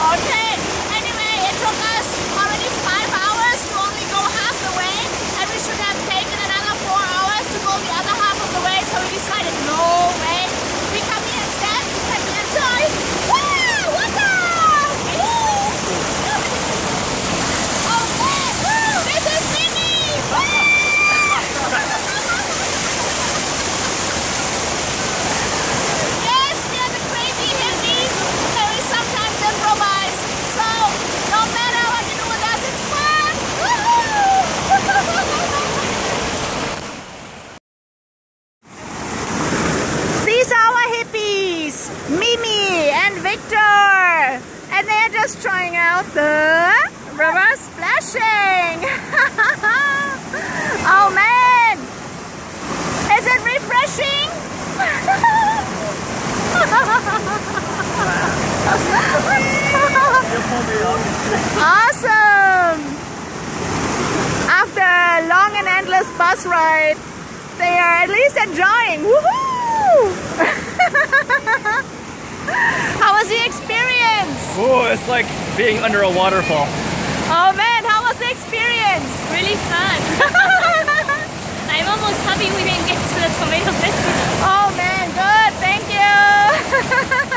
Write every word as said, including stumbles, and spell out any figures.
Okay, anyway, it took us already five hours to only go half the way, and we should have taken another four hours to go the other half of the way, so we decided, no way, we come here instead, we come here inside. Wow, what's up? Okay, this is Mimi! Yes, we are the crazy hippies, and we sometimes improvise. So, no matter what you do with us, it's fun! These are our hippies, Mimi and Victor, and they're just trying out the river splashing. Oh man, is it refreshing? Awesome! After a long and endless bus ride, they are at least enjoying. Woohoo! How was the experience? Oh, it's like being under a waterfall. Oh man, how was the experience? Really fun. I'm almost happy we didn't get to the tomato festival. Oh man, good, thank you.